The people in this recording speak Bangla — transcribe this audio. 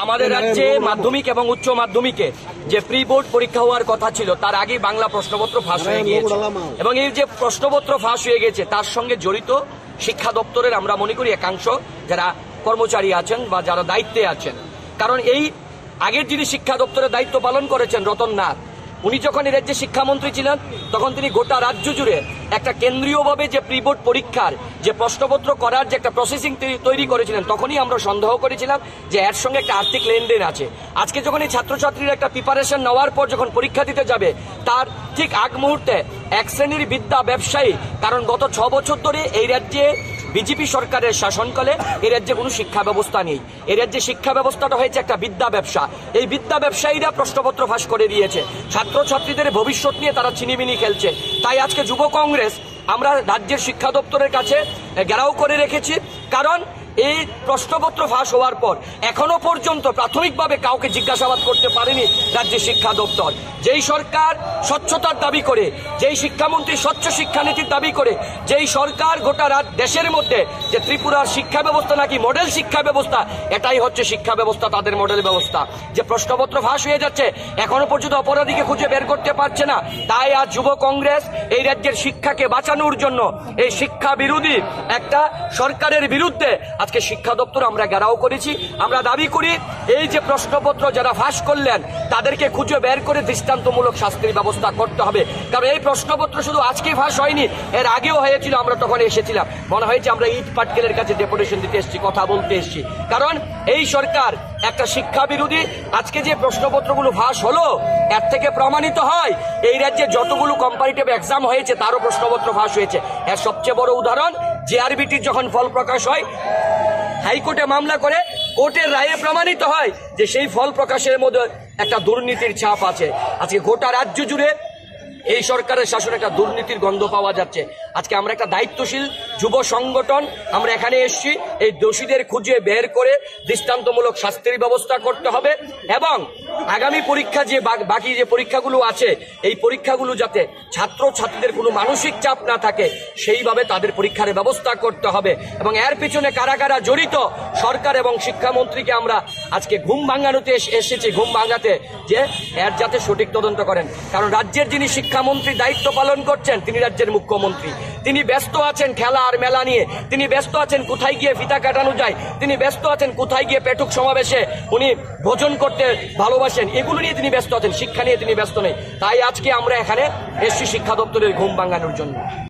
আমাদের রাজ্যে মাধ্যমিক এবং উচ্চ মাধ্যমিকে যে প্রি বোর্ড পরীক্ষা হওয়ার কথা ছিল তার আগে বাংলা প্রশ্নপত্র ফাঁস হয়ে গিয়েছে এবং এই যে প্রশ্নপত্র ফাঁস হয়ে গেছে তার সঙ্গে জড়িত শিক্ষা দপ্তরের আমরা মনে করি একাংশ যারা কর্মচারী আছেন বা যারা দায়িত্বে আছেন। কারণ এই আগের যিনি শিক্ষা দপ্তরের দায়িত্ব পালন করেছেন রতন নাথ, উনি যখন এই রাজ্যে শিক্ষামন্ত্রী ছিলেন তখন তিনি গোটা রাজ্য জুড়ে একটা কেন্দ্রীয়ভাবে যে প্রি বোর্ড পরীক্ষার যে প্রশ্নপত্র করার যে একটা প্রসেসিং তৈরি করেছিলেন, তখনই আমরা সন্দেহ করেছিলাম যে এর সঙ্গে একটা আর্থিক লেনদেন আছে। আজকে যখন এই ছাত্রছাত্রীরা একটা প্রিপারেশন নেওয়ার পর যখন পরীক্ষা দিতে যাবে তার ঠিক আগ মুহূর্তে এক শ্রেণীর বিদ্যা ব্যবসায়ী, কারণ গত 6 বছর ধরে এই রাজ্যে বিজেপি সরকারের শাসনকালে এই রাজ্যে কোনো শিক্ষা ব্যবস্থা নেই। এই রাজ্যে শিক্ষা ব্যবস্থাটা হয়েছে একটা বিদ্যা ব্যবসা। এই বিদ্যা ব্যবসায়ীরা প্রশ্নপত্র ফাঁস করে দিয়েছে, ছাত্রছাত্রীদের ভবিষ্যৎ নিয়ে তারা ছিনিমিনি খেলছে। তাই আজকে যুব কংগ্রেস আমরা রাজ্যের শিক্ষা দপ্তরের কাছে ঘেরাও করে রেখেছি। কারণ এই প্রশ্নপত্র ফাঁস হওয়ার পর এখনো পর্যন্ত প্রাথমিকভাবে কাউকে জিজ্ঞাসাবাদ করতে পারেনি রাজ্যের শিক্ষা দপ্তর। যেই সরকার স্বচ্ছতার দাবি করে, যেই শিক্ষামন্ত্রী স্বচ্ছ শিক্ষানীতির দাবি করে, যেই সরকার গোটা দেশের মধ্যে যে ত্রিপুরার শিক্ষা ব্যবস্থা নাকি মডেল শিক্ষা ব্যবস্থা, এটাই হচ্ছে শিক্ষা ব্যবস্থা, তাদের মডেল ব্যবস্থা। যে প্রশ্নপত্র ফাঁস হয়ে যাচ্ছে এখনো পর্যন্ত অপরাধীকে খুঁজে বের করতে পারছে না। তাই আজ যুব কংগ্রেস এই রাজ্যের শিক্ষাকে বাঁচানোর জন্য এই শিক্ষা বিরোধী একটা সরকারের বিরুদ্ধে আজকে শিক্ষা দপ্তর আমরা ঘেরাও করেছি। আমরা দাবি করি এই যে প্রশ্নপত্র যারা ফাঁস করলেন তাদেরকে খুঁজে বের করে দৃষ্টান্তমূলক শাস্তির ব্যবস্থা করতে হবে। কারণ এই প্রশ্নপত্র শুধু আজকে ফাঁস হয়নি, এর আগেও হয়েছিল। আমরা তখন এসেছিলাম, মনে হয়েছে আমরা ইট পাটকেলের কাছে ডেপুটেশন দিতে এসেছি, কথা বলতে এসেছি। কারণ এই সরকার একটা শিক্ষা বিরোধী। আজকে যে প্রশ্নপত্রগুলো ফাঁস হলো এর থেকে প্রমাণিত হয় এই রাজ্যে যতগুলো কম্পারেটিভ এক্সাম হয়েছে তারও প্রশ্নপত্র ফাঁস হয়েছে। এর সবচেয়ে বড় উদাহরণ জেআরবিটির যখন ফল প্রকাশ হয়, হাইকোর্টে মামলা করে কোর্টের রায়ে প্রমাণিত হয় যে সেই ফল প্রকাশের মধ্যে একটা দুর্নীতির ছাপ আছে। আজকে গোটা রাজ্য জুড়ে এই সরকারের শাসনে একটা দুর্নীতির গন্ধ পাওয়া যাচ্ছে। আজকে আমরা একটা দায়িত্বশীল যুব সংগঠন আমরা এখানে এসেছি, এই দোষীদের খুঁজে বের করে দৃষ্টান্তমূলক শাস্তির ব্যবস্থা করতে হবে এবং আগামী পরীক্ষা যে বাকি যে পরীক্ষাগুলো আছে এই পরীক্ষাগুলো যাতে ছাত্রছাত্রীদের কোনো মানসিক চাপ না থাকে সেইভাবে তাদের পরীক্ষার ব্যবস্থা করতে হবে। এবং এর পিছনে কারা কারা জড়িত সরকার এবং শিক্ষামন্ত্রীকে আমরা আজকে ঘুম ভাঙানোতে এসেছি, ঘুম ভাঙাতে যে এর যাতে সঠিক তদন্ত করেন। কারণ রাজ্যের যিনি শিক্ষামন্ত্রী দায়িত্ব পালন করছেন তিনি রাজ্যের মুখ্যমন্ত্রী, তিনি ব্যস্ত আছেন খেলা আর মেলা নিয়ে, তিনি ব্যস্ত আছেন কোথায় গিয়ে ফিতা কাটানো যায়, তিনি ব্যস্ত আছেন কোথায় গিয়ে পেটুক সমাবেশে উনি ভোজন করতে ভালোবাসেন, এগুলো নিয়ে তিনি ব্যস্ত আছেন, শিক্ষা নিয়ে তিনি ব্যস্ত নেই। তাই আজকে আমরা এখানে এসেছি শিক্ষা দপ্তরের ঘুম ভাঙানোর জন্য।